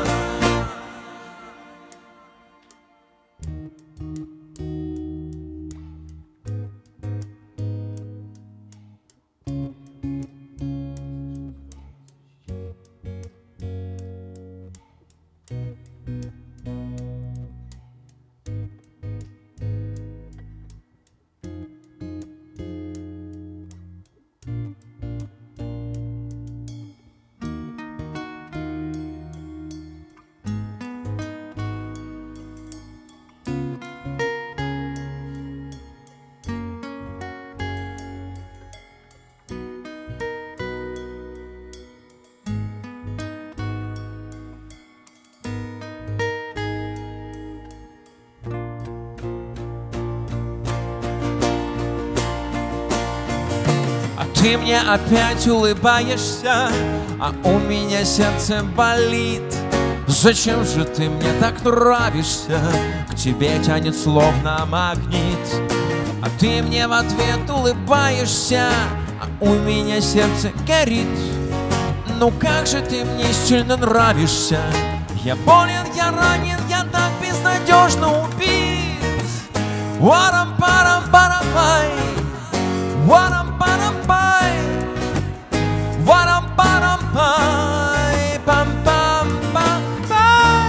Ты мне опять улыбаешься, а у меня сердце болит. Зачем же ты мне так нравишься? К тебе тянет словно магнит, а ты мне в ответ улыбаешься, а у меня сердце горит. Ну как же ты мне сильно нравишься? Я болен, я ранен, я так безнадежно убит. Варам-парам-парам-пай, варам-парам-пай, варам-парам-пай, пам-пам-пам-пай,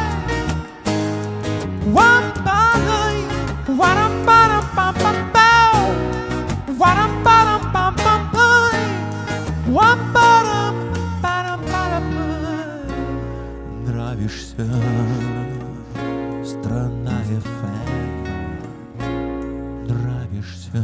вам-пай, варам-парам-пам-пам-пау, варам-парам-пам-пам-пай, вам-парам-парам-парам-пай. Нравишься, страна эф эм, нравишься.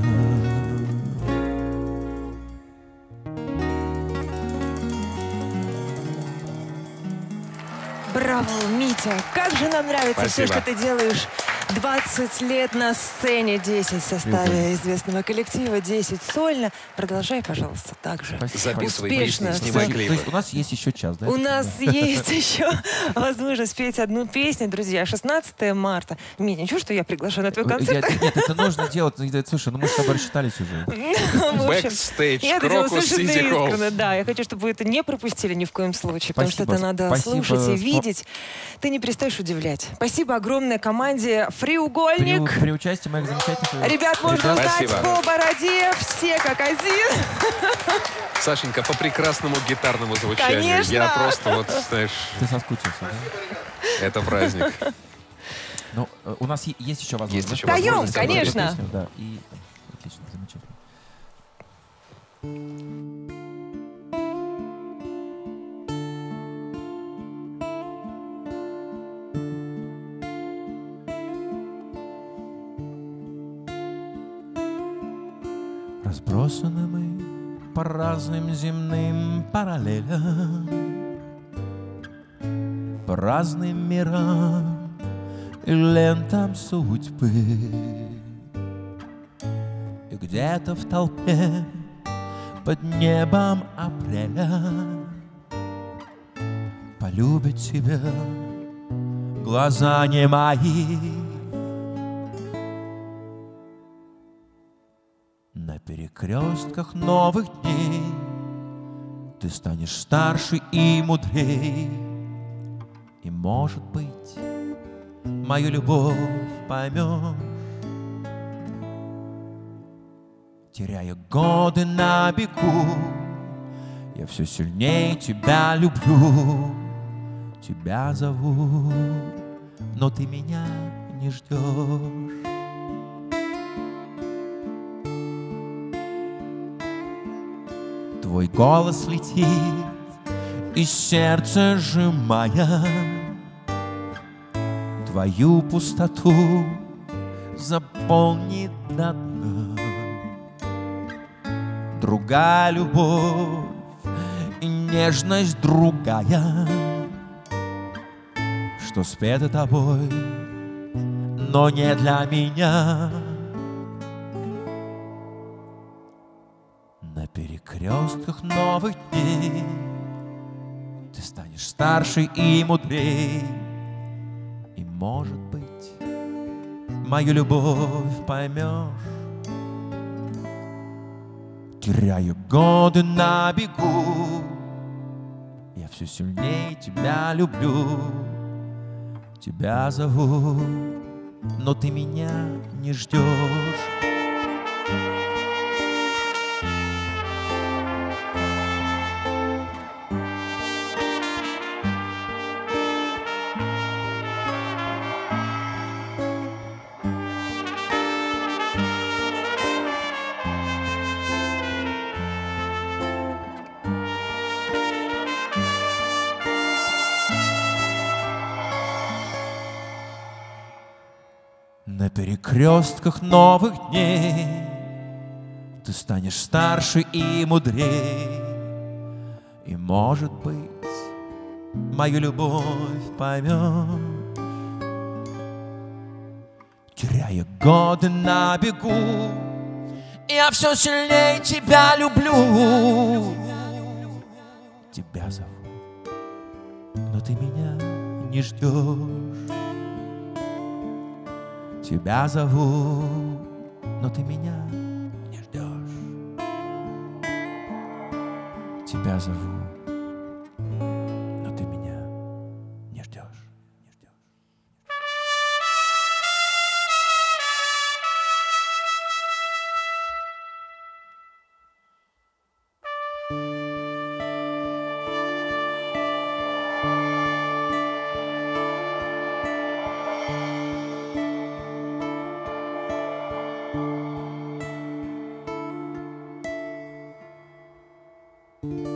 Браво, Митя! Как же нам нравится Спасибо. все, что ты делаешь. двадцать лет на сцене, десять в составе известного коллектива, десять сольно. Продолжай, пожалуйста, так же. Записывай Успешно. песни, снимай Всё. клипы. То есть у нас есть еще час, да? У нас есть еще возможность петь одну песню, друзья. шестнадцатое марта. Митя, ничего, что я приглашаю на твой Я- концерт? Нет, это нужно делать. Слушай, ну мы с тобой рассчитались уже. В общем, Бэкстейдж, я это делаю Крокус совершенно Сити Холл. искренне, да. Я хочу, чтобы вы это не пропустили ни в коем случае, потому что Спасибо, это надо спасибо, слушать и спо- видеть. Ты не перестаешь удивлять. Спасибо огромной команде «Фриугольник». При, при участии моих замечательных... Ребят, можно узнать Спасибо. по бороде, все как один. Сашенька, по прекрасному гитарному звучанию. Конечно. Я просто вот, знаешь, Ты соскучился, да? это праздник. Ну, э, у нас е- есть еще возможность. Есть еще да? Даем, возможность Спеть конечно. песню, да, и... Отлично, замечательно. Разбросаны мы по разным земным параллелям, по разным мирам и лентам судьбы. И где-то в толпе под небом апреля полюбит тебя глаза не мои. На перекрестках новых дней ты станешь старше и мудрей, и, может быть, мою любовь поймешь. Теряя годы на бегу, я все сильнее тебя люблю. Тебя зову, но ты меня не ждешь. Твой голос летит из сердца, сжимая твою пустоту, заполнит до дна. Другая любовь и нежность другая, что спета тобой, но не для меня. На перекрестках новых дней ты станешь старше и мудрей, и, может быть, мою любовь поймешь. Теряю годы на бегу, я все сильнее тебя люблю. Тебя зову, но ты меня не ждешь. На перекрестках новых дней ты станешь старше и мудрей, и, может быть, мою любовь поймешь. Теряя годы на бегу, я все сильнее тебя люблю. Тебя зову, но ты меня не ждешь. Тебя зову, но ты меня не ждешь. Тебя зову, но ты меня не ждешь. Не ждешь. Thank you.